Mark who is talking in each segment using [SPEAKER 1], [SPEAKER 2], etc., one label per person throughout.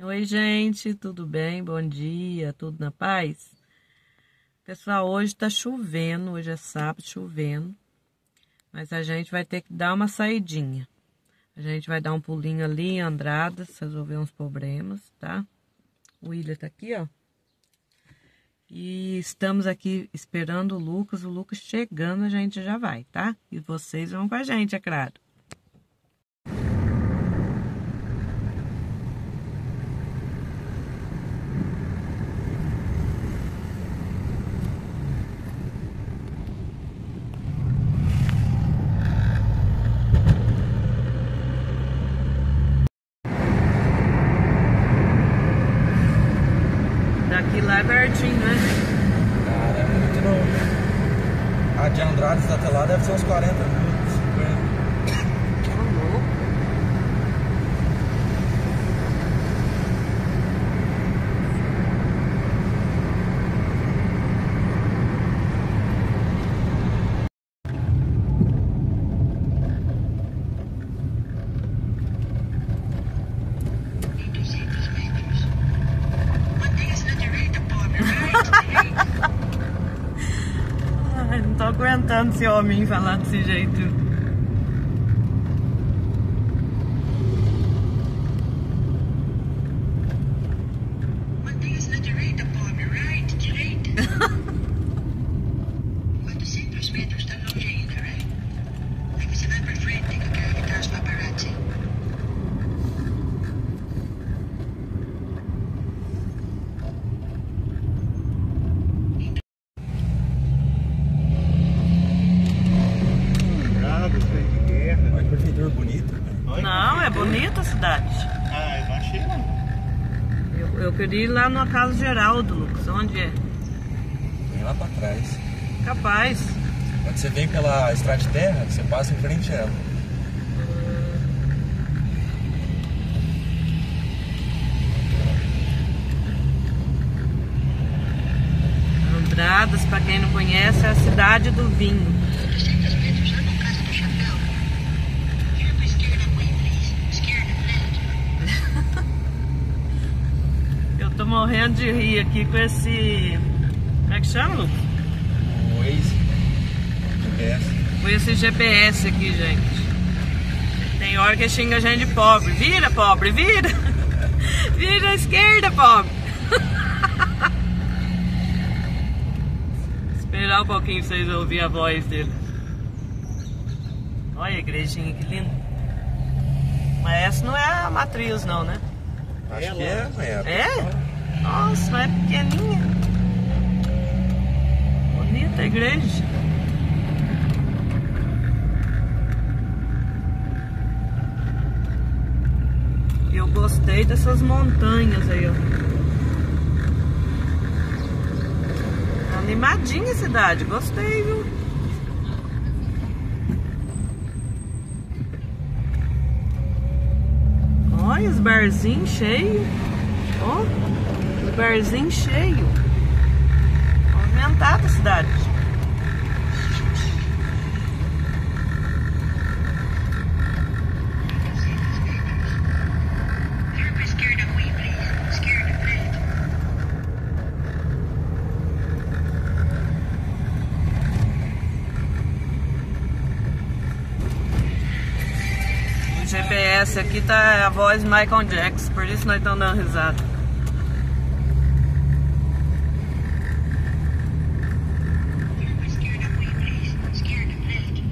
[SPEAKER 1] Oi, gente, tudo bem? Bom dia, tudo na paz? Pessoal, hoje tá chovendo, hoje é sábado, chovendo, mas a gente vai ter que dar uma saidinha. A gente vai dar um pulinho ali em Andradas, resolver uns problemas, tá? O William tá aqui, ó. E estamos aqui esperando o Lucas chegando, a gente já vai, tá? E vocês vão com a gente, é claro. Daqui lá é pertinho, né?
[SPEAKER 2] Cara, é muito não. A de Andradas até lá deve ser uns 40 minutos, 50.
[SPEAKER 1] Ai, não tô aguentando esse homem falar desse jeito.
[SPEAKER 3] Mantenha-se na direita, pobre. Right, direita. 400 metros, tá longe ainda, right? Aí você vai pra frente, que eu quero evitar os paparazzi.
[SPEAKER 2] Olha que prefeitura bonita.
[SPEAKER 1] Não, é bonita a cidade.
[SPEAKER 4] Ah, eu não achei não.
[SPEAKER 1] Eu queria ir lá na Casa Geraldo, Lucas. Onde é?
[SPEAKER 2] Vem lá pra trás.
[SPEAKER 1] Capaz.
[SPEAKER 2] Quando você vem pela estrada de terra, você passa em frente a ela.
[SPEAKER 1] Andradas, pra quem não conhece, é a cidade do vinho.
[SPEAKER 3] 300 metros, lá na Casa do Chapéu. Vira pra esquerda, mãe, please. Esquerda, left.
[SPEAKER 1] Eu tô morrendo de rir aqui com esse... Como é que chama, Lucas?
[SPEAKER 2] O Waze. GPS.
[SPEAKER 1] Com esse GPS aqui, gente. Tem hora que xinga a gente de pobre. Vira, pobre, vira! Vira à esquerda, pobre! Esperar um pouquinho pra vocês ouvirem a voz dele. Olha a igrejinha, que linda. Mas essa não é a matriz, não, né?
[SPEAKER 2] Acho que é,
[SPEAKER 1] É? Nossa, mas é pequenininha. Bonita a igreja. Eu gostei dessas montanhas aí, ó. Animadinha a cidade, gostei, viu? Olha os barzinhos cheios. Ó, os barzinhos cheios. Movimentada a cidade.
[SPEAKER 3] Vira pra esquerda, mãe, please. Esquerda, left.
[SPEAKER 1] O GPS aqui tá a voz de Michael Jackson, por isso nós estamos dando risada.
[SPEAKER 3] Vira pra esquerda, mãe, please. Esquerda, left.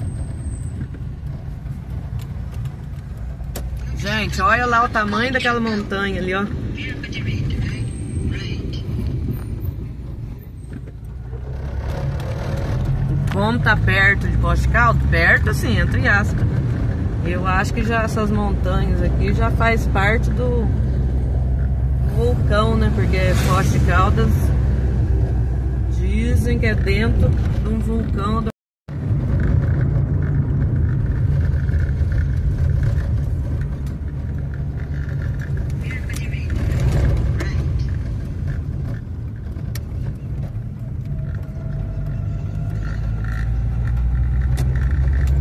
[SPEAKER 1] Gente, olha lá o tamanho daquela montanha ali, ó.
[SPEAKER 3] Vira pra direita, right? Right.
[SPEAKER 1] Como tá perto de Poste Caldas, perto assim, entre aspas, né? Eu acho que já essas montanhas aqui já faz parte do vulcão, né? Porque Poste Caldas dizem que é dentro de um vulcão.
[SPEAKER 3] Vira pra direita, right.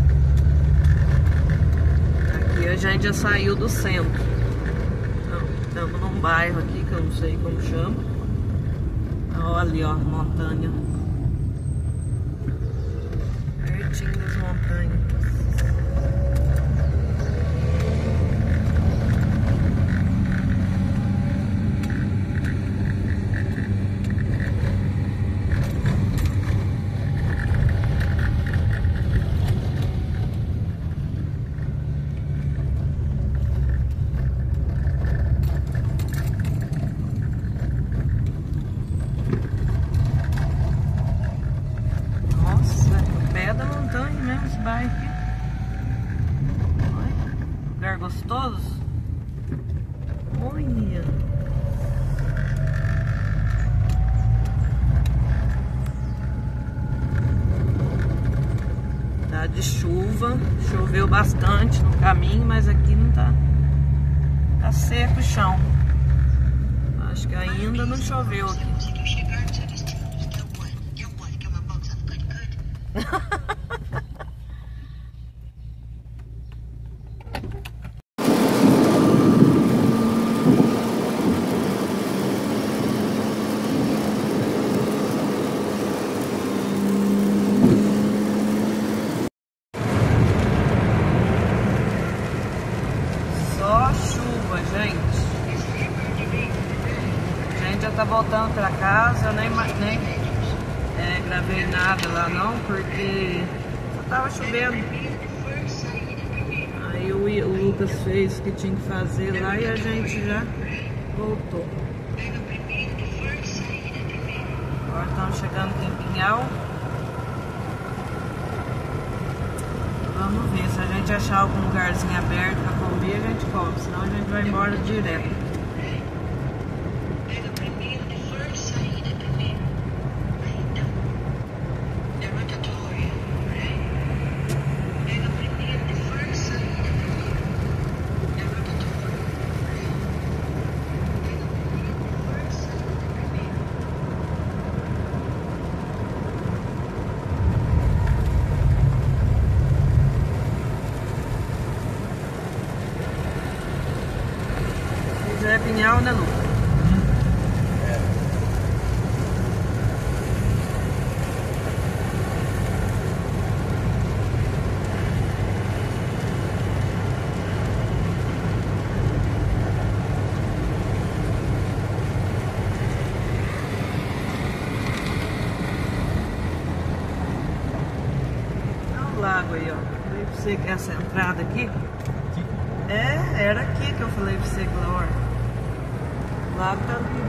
[SPEAKER 1] Aqui a gente já saiu do centro. Não, Estamos num bairro aqui que eu não sei como chama. Olha ali, ó, montanha. Pertinho das montanhas. Lugar gostoso. Olha. Tá de chuva. Choveu bastante no caminho, mas aqui não tá. Tá seco o chão. Acho que ainda não choveu aqui. Já tá voltando pra casa, eu nem gravei nada lá não, porque só tava chovendo. Aí o Lucas fez o que tinha que fazer lá e a gente já voltou. Agora estamos chegando aqui em Pinhal. Vamos ver, se a gente achar algum lugarzinho aberto pra comer, a gente come, senão a gente vai embora direto. É Pinhal, né, Lu?
[SPEAKER 2] É.
[SPEAKER 1] Olha o lago aí, ó. Falei pra você que essa entrada aqui. Era aqui que eu falei pra você aquela hora. O lago tá ali.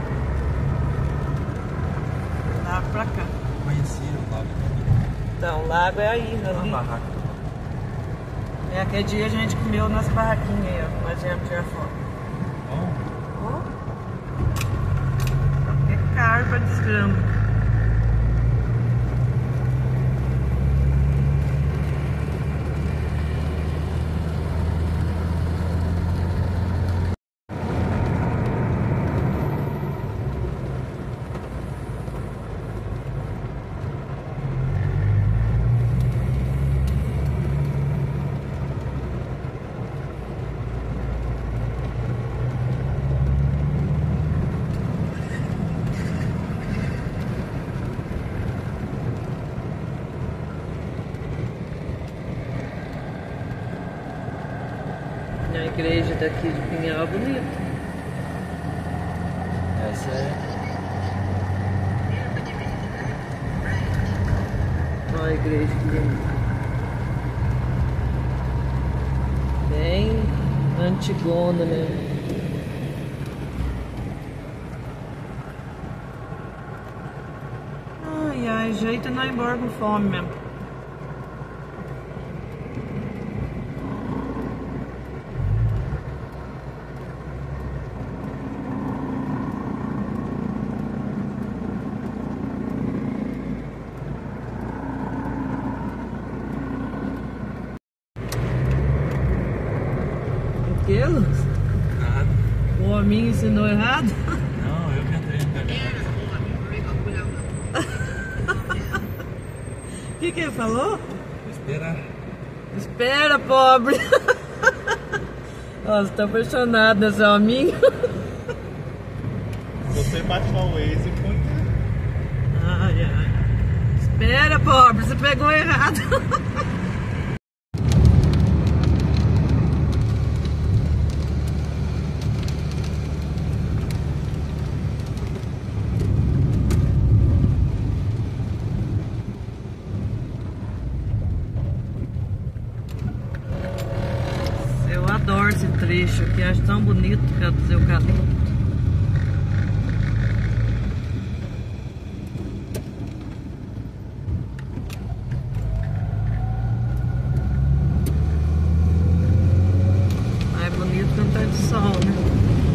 [SPEAKER 1] Lago pra cá.
[SPEAKER 2] Conheci o lago.
[SPEAKER 1] Então, o lago é aí, ali.
[SPEAKER 2] Uma barraca.
[SPEAKER 1] É, aquele dia a gente comeu nas barraquinhas aí, ó. Nós viemos tirar foto.
[SPEAKER 2] Bom.
[SPEAKER 1] Oh. É caro pra desgrama. A igreja daqui de Pinhal é bonita.
[SPEAKER 2] Essa é.
[SPEAKER 1] Olha a igreja que linda. Bem antigona mesmo. Ai, ai, jeito é não ir embora com fome mesmo.
[SPEAKER 2] Nada.
[SPEAKER 1] O homem ensinou errado?
[SPEAKER 2] Não, eu que entrei no caminhão.
[SPEAKER 1] O que ele falou?
[SPEAKER 2] Esperar.
[SPEAKER 1] Espera, pobre! Nossa, tô apaixonado nesse hominho.
[SPEAKER 4] Você baixar o Waze e põe.
[SPEAKER 1] Ai, ai. Espera, pobre, você pegou errado. Eu adoro esse trecho aqui, acho tão bonito, cara, do eucalipto. Mais bonito quando tá de sol, né?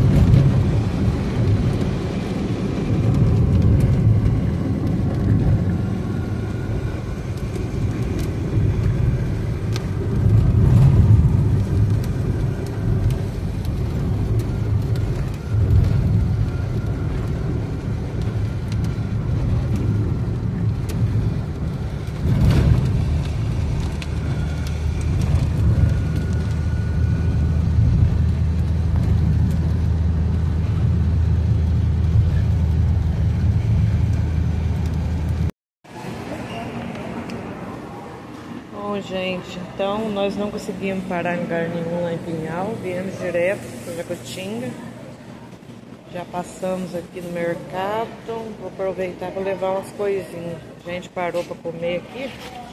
[SPEAKER 1] Bom, gente, então nós não conseguimos parar em lugar nenhum lá em Pinhal, viemos direto para Jacutinga. Já passamos aqui no mercado, vou aproveitar para levar umas coisinhas. A gente parou para comer aqui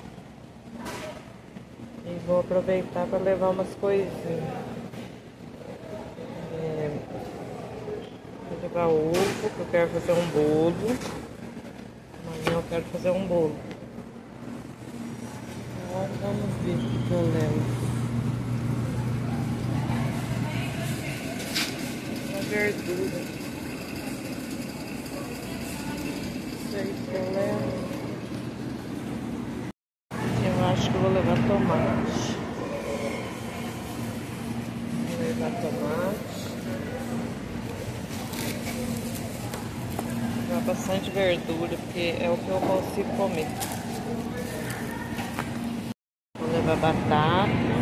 [SPEAKER 1] e vou aproveitar para levar umas coisinhas. Vou levar ovo, que eu quero fazer um bolo. Amanhã eu quero fazer um bolo. Agora vamos ver o que eu levo. Uma verdura. Isso aí que eu levo. Eu acho que eu vou levar tomate. Vou levar tomate. Vou levar bastante verdura, porque é o que eu consigo comer. Vou levar batata.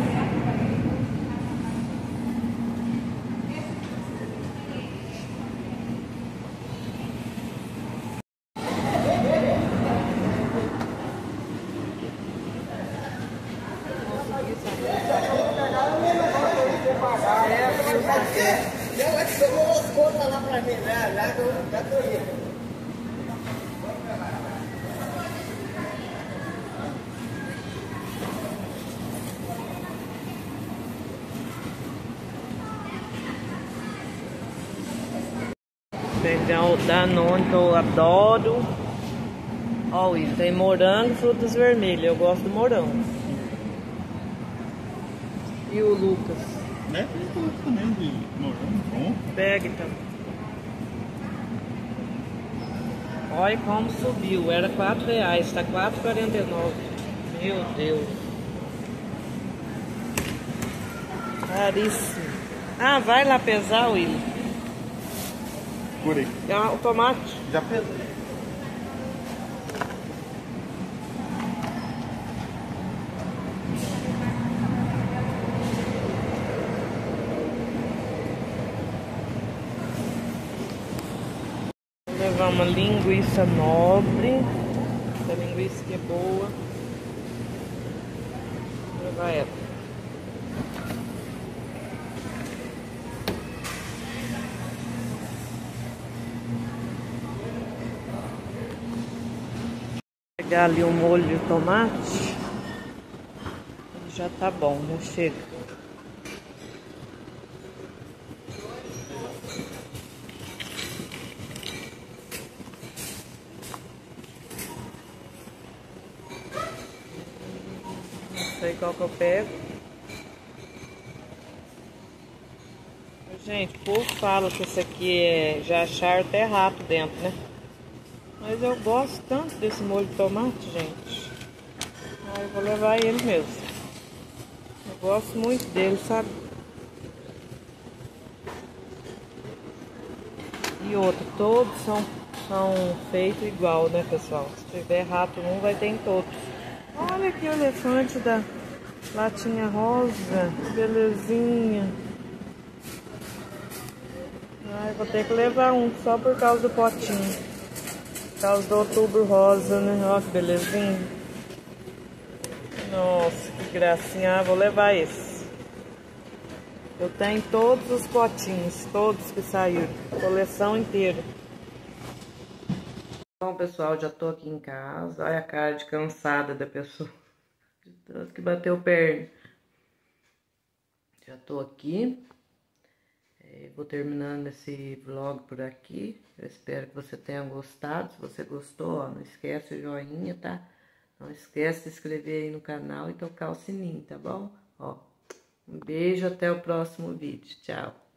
[SPEAKER 1] Pegar o Danone que eu adoro. Ó, e tem morango e frutas vermelhas. Eu gosto do morango. E o Lucas?
[SPEAKER 4] Né? Tem também de morango, bom.
[SPEAKER 1] Pega então. Olha como subiu. Era R$4, está R$4,49. Meu Deus. Caríssimo. Ah, vai lá pesar, William.
[SPEAKER 4] Curei.
[SPEAKER 1] O tomate.
[SPEAKER 4] Já pesei.
[SPEAKER 1] Vou levar uma linguiça nobre. Essa linguiça que é boa. Vou levar ela. Pegar ali um molho de tomate. Já tá bom, já chega. Não sei qual que eu pego. Gente, o povo fala que esse aqui é já achar até rato dentro, né? Mas eu gosto tanto desse molho de tomate, gente. Aí eu vou levar ele mesmo. Eu gosto muito dele, sabe? E outro, todos são feitos igual, né, pessoal? Se tiver rato num, vai ter em todos. Olha aqui o elefante da latinha rosa. Que belezinha. Ai, Ai, vou ter que levar um só por causa do potinho. Por causa do outubro rosa, né? Ó, que belezinha. Nossa, que gracinha. Ah, vou levar esse. Eu tenho todos os potinhos, todos que saíram. Coleção inteira. Bom, pessoal, já tô aqui em casa. Olha a cara de cansada da pessoa. De tanto que bateu perna. Já tô aqui. Vou terminando esse vlog por aqui. Eu espero que você tenha gostado. Se você gostou, ó, não esquece o joinha, tá? Não esquece de se inscrever aí no canal e tocar o sininho, tá bom? Ó, um beijo, até o próximo vídeo. Tchau!